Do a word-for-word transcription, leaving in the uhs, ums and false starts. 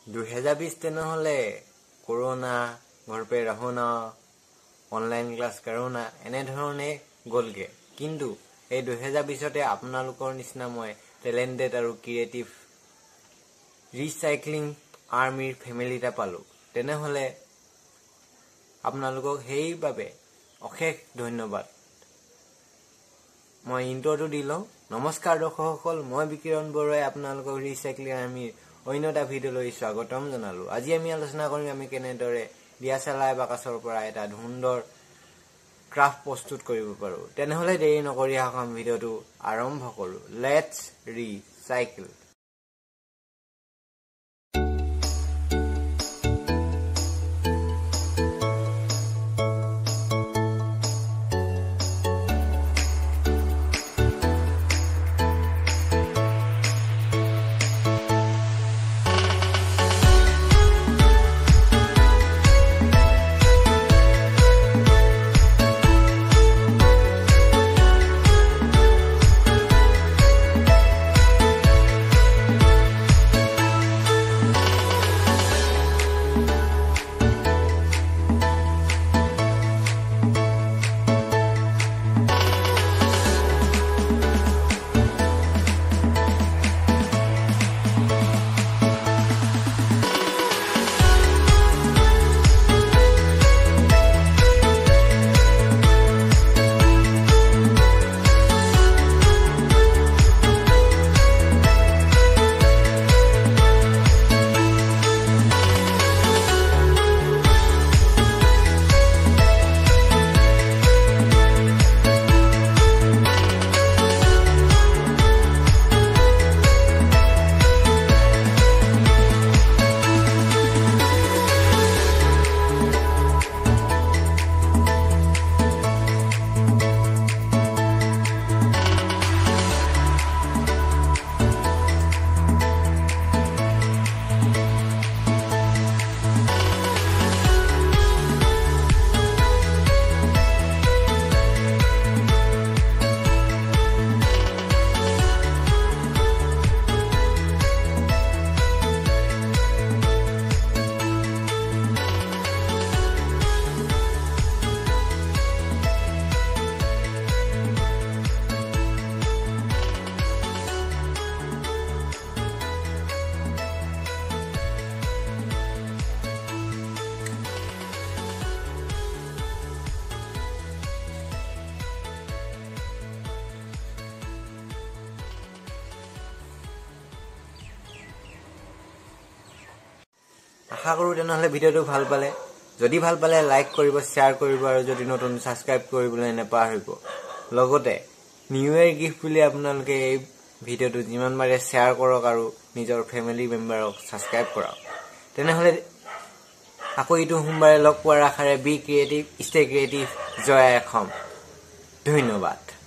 দুহেজাৰ বিশ তেনেহলে কৰোনা ঘৰ পে ৰহো না অনলাইন ক্লাছ কৰো না এনে ধৰণে গলগে কিন্তু এই দুহেজাৰ বিশতে আপোনালোকৰ নিচিনা মই টেলেন্টেড আৰু ক্ৰিয়েটিভ ৰিসাইক্লিং আৰ্মিৰ ফেমিলি এটা পালো তেনেহলে আপোনালোকক সেইবাবে অশেষ ধন্যবাদ মই ইন্ট্ৰোটো দিলো নমস্কাৰ দৰ্শকসকল মই বিকিৰণ বৰুৱাই আপোনালোকক ৰিসাইক্লিং আৰ্মিৰ অন্য এটা ভিডিঅ'লৈ স্বাগতম জনালো আজি আমি আলোচনা কৰিম আমি কেনেদৰে ডিএছএলআৰ বাকচৰ পৰা এটা সুন্দৰ ক্ৰাফট প্ৰস্তুত কৰিব পাৰো তেনেহলে দেৰি নকৰি আহক আমি ভিডিঅ'টো আৰম্ভ কৰো লেটস ৰিসাইকেল আশা কৰো তেনেহলে ভিডিওটো ভাল পালে যদি ভাল পালে লাইক কৰিব শেয়াৰ কৰিব আৰু যদি নতুন সাবস্ক্ৰাইব কৰিবলৈ নেপাহৰিব লগতে নিউ ইয়াৰ গিফট বুলি আপোনালোকে এই ভিডিওটো যিমান বাৰে শেয়াৰ কৰক আৰু নিজৰ ফেমিলি মেম্বাৰক সাবস্ক্ৰাইব কৰক তেনেহলে আকৌ ইটো সোমবাৰে লগ পোৱাৰ আশাৰে বি ক্ৰিয়েটিভ ষ্টে ক্ৰিয়েটিভ জয় অসম ধন্যবাদ।